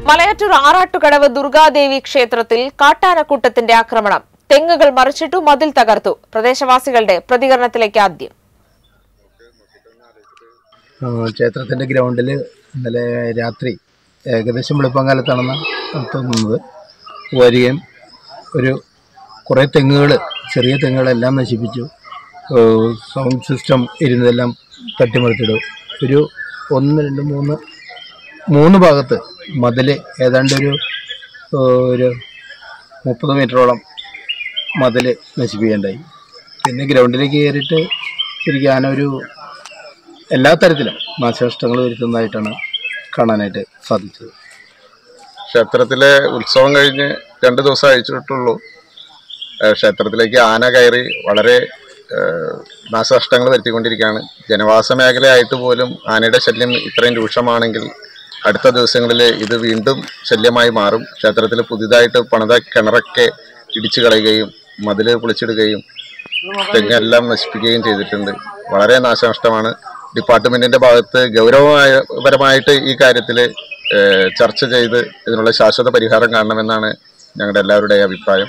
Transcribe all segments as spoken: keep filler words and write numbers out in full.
മലയാറ്റൂർ ആറാട്ടുകടവ് ദുർഗാദേവി ക്ഷേത്രത്തിൽ കാട്ടാനക്കൂട്ടത്തിന്റെ ആക്രമണം. തെങ്ങുകൾ മറിച്ചിട്ടു, മതിൽ തകർത്തു. പ്രദേശവാസികളുടെ പ്രതികരണത്തിലേക്ക് ആദ്യം. ക്ഷേത്രത്തിന്റെ ഗ്രൗണ്ടിൽ ഇന്നലെ രാത്രി ഏകദേശം വെളുപ്പംകാലത്താണെന്ന് തോന്നുന്നത് വരികയും ഒരു കുറേ തെങ്ങുകൾ, ചെറിയ തെങ്ങുകളെല്ലാം നശിപ്പിച്ചു. സൗണ്ട് സിസ്റ്റം ഇരുന്നതെല്ലാം തട്ടിമറിച്ചിടും. ഒരു ഒന്ന് രണ്ട് മൂന്ന് മൂന്ന് ഭാഗത്ത് മതിൽ ഏതാണ്ട് ഒരു ഒരു മുപ്പത് മീറ്ററോളം മതിൽ നശിപ്പിക്കേണ്ടായി. പിന്നെ ഗ്രൗണ്ടിലേക്ക് കയറിയിട്ട് ശരിക്കും ആന ഒരു എല്ലാ തരത്തിലും നാശനഷ്ടങ്ങൾ വരുത്തുന്നതായിട്ടാണ് കാണാനായിട്ട് സാധിച്ചത്. ക്ഷേത്രത്തിലെ ഉത്സവം കഴിഞ്ഞ് രണ്ട് ദിവസം അയച്ചിട്ടുള്ളൂ. ക്ഷേത്രത്തിലേക്ക് ആന കയറി വളരെ നാശനഷ്ടങ്ങൾ വരുത്തിക്കൊണ്ടിരിക്കുകയാണ്. ജനവാസ മേഖലയായിട്ട് പോലും ആനയുടെ ശല്യം ഇത്രയും രൂക്ഷമാണെങ്കിൽ അടുത്ത ദിവസങ്ങളിൽ ഇത് വീണ്ടും ശല്യമായി മാറും. ക്ഷേത്രത്തിൽ പുതിയതായിട്ട് പണിത കിണറൊക്കെ ഇടിച്ചു കളയുകയും മതിൽ പൊളിച്ചിടുകയും തെങ്ങെല്ലാം നശിപ്പിക്കുകയും ചെയ്തിട്ടുണ്ട്. വളരെ നാശനഷ്ടമാണ്. ഡിപ്പാർട്ട്മെന്റിന്റെ ഭാഗത്ത് ഗൗരവപരമായിട്ട് ഈ കാര്യത്തിൽ ചർച്ച ചെയ്ത് ഇതിനുള്ള ശാശ്വത പരിഹാരം കാണണമെന്നാണ് ഞങ്ങളുടെ എല്ലാവരുടെയും അഭിപ്രായം.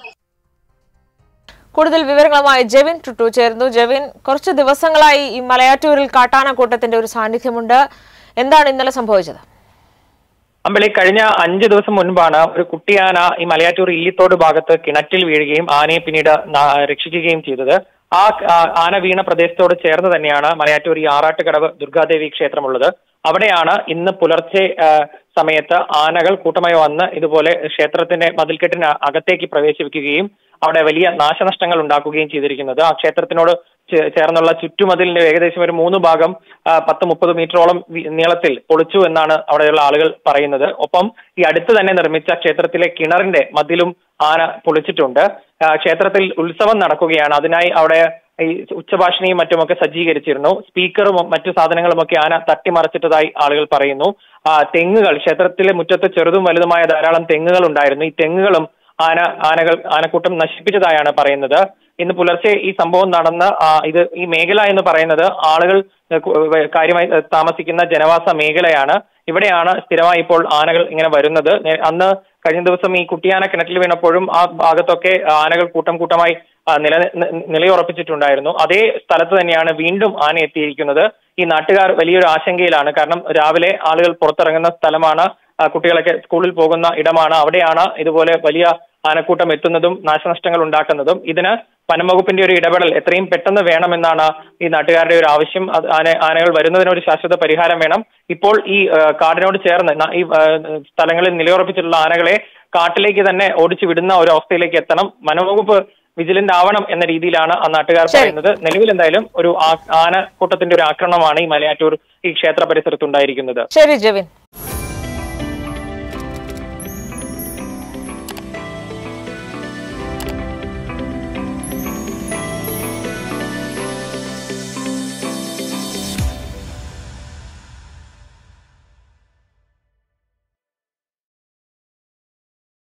കൂടുതൽ വിവരങ്ങളുമായി ജെവിൻ ടുട്ടു ചേർന്നു. ജെവിൻ, കുറച്ച് ദിവസങ്ങളായി ഈ മലയാറ്റൂരിൽ കാട്ടാനക്കൂട്ടത്തിന്റെ ഒരു സാന്നിധ്യമുണ്ട്. എന്താണ് ഇന്നലെ സംഭവിച്ചത്? അമ്പളി, കഴിഞ്ഞ അഞ്ചു ദിവസം മുൻപാണ് ഒരു കുട്ടിയാന ഈ മലയാറ്റൂർ ഇല്ലിത്തോട് ഭാഗത്ത് കിണറ്റിൽ വീഴുകയും ആനയെ പിന്നീട് രക്ഷിക്കുകയും ചെയ്തത്. ആ ആന വീണ പ്രദേശത്തോട് ചേർന്ന് തന്നെയാണ് മലയാറ്റൂർ ഈ ആറാട്ടുകടവ് ദുർഗാദേവി ക്ഷേത്രമുള്ളത്. അവിടെയാണ് ഇന്ന് പുലർച്ചെ സമയത്ത് ആനകൾ കൂട്ടമായി വന്ന് ഇതുപോലെ ക്ഷേത്രത്തിന്റെ മതിൽക്കെട്ടിന് അകത്തേക്ക് പ്രവേശിക്കുകയും അവിടെ വലിയ നാശനഷ്ടങ്ങൾ ഉണ്ടാക്കുകയും ചെയ്തിരിക്കുന്നത്. ആ ക്ഷേത്രത്തിനോട് ചേർന്നുള്ള ചുറ്റുമതിലിന്റെ ഏകദേശം ഒരു മൂന്ന് ഭാഗം പത്ത് മുപ്പത് മീറ്ററോളം നീളത്തിൽ പൊളിച്ചു എന്നാണ് അവിടെയുള്ള ആളുകൾ പറയുന്നത്. ഒപ്പം ഈ അടുത്ത് തന്നെ നിർമ്മിച്ച ക്ഷേത്രത്തിലെ കിണറിന്റെ മതിലും ആന പൊളിച്ചിട്ടുണ്ട്. ക്ഷേത്രത്തിൽ ഉത്സവം നടക്കുകയാണ്. അതിനായി അവിടെ ഈ ഉച്ചഭാഷണിയും മറ്റുമൊക്കെ സജ്ജീകരിച്ചിരുന്നു. സ്പീക്കറും മറ്റു സാധനങ്ങളുമൊക്കെ ആന തട്ടിമറിച്ചിട്ടതായി ആളുകൾ പറയുന്നു. തെങ്ങുകൾ, ക്ഷേത്രത്തിലെ മുറ്റത്ത് ചെറുതും വലുതുമായ ധാരാളം തെങ്ങുകൾ ഉണ്ടായിരുന്നു. ഈ തെങ്ങുകളും ആന ആനകൾ ആനക്കൂട്ടം നശിപ്പിച്ചതായാണ് പറയുന്നത്. ഇന്ന് പുലർച്ചെ ഈ സംഭവം നടന്ന ഇത് ഈ മേഖല എന്ന് പറയുന്നത് ആളുകൾ കാര്യമായി താമസിക്കുന്ന ജനവാസ മേഖലയാണ്. ഇവിടെയാണ് സ്ഥിരമായി ഇപ്പോൾ ആനകൾ ഇങ്ങനെ വരുന്നത്. അന്ന് കഴിഞ്ഞ ദിവസം ഈ കുട്ടിയാന കിണറ്റിൽ വീണപ്പോഴും ആ ഭാഗത്തൊക്കെ ആനകൾ കൂട്ടം കൂട്ടമായി നില നിലയുറപ്പിച്ചിട്ടുണ്ടായിരുന്നു. അതേ സ്ഥലത്ത് തന്നെയാണ് വീണ്ടും ആന എത്തിയിരിക്കുന്നത്. ഈ നാട്ടുകാർ വലിയൊരു ആശങ്കയിലാണ്. കാരണം രാവിലെ ആളുകൾ പുറത്തിറങ്ങുന്ന സ്ഥലമാണ്, കുട്ടികളൊക്കെ സ്കൂളിൽ പോകുന്ന ഇടമാണ്. അവിടെയാണ് ഇതുപോലെ വലിയ ആനക്കൂട്ടം എത്തുന്നതും നാശനഷ്ടങ്ങൾ ഉണ്ടാക്കുന്നതും. ഇതിന് വനംവകുപ്പിന്റെ ഒരു ഇടപെടൽ എത്രയും പെട്ടെന്ന് വേണമെന്നാണ് ഈ നാട്ടുകാരുടെ ഒരു ആവശ്യം. ആന ആനകൾ വരുന്നതിനൊരു ശാശ്വത പരിഹാരം വേണം. ഇപ്പോൾ ഈ കാടിനോട് ചേർന്ന് ഈ സ്ഥലങ്ങളിൽ നിലയുറപ്പിച്ചിട്ടുള്ള ആനകളെ കാട്ടിലേക്ക് തന്നെ ഓടിച്ചു വിടുന്ന ഒരു അവസ്ഥയിലേക്ക് എത്തണം. വനംവകുപ്പ് വിജിലന്റ് ആവണം എന്ന രീതിയിലാണ് ആ നാട്ടുകാർ പറയുന്നത്. നിലവിൽ എന്തായാലും ഒരു ആനക്കൂട്ടത്തിന്റെ ഒരു ആക്രമണമാണ് ഈ മലയാറ്റൂർ ഈ ക്ഷേത്ര പരിസരത്ത് ഉണ്ടായിരിക്കുന്നത്. ശരി ജെവിൻ.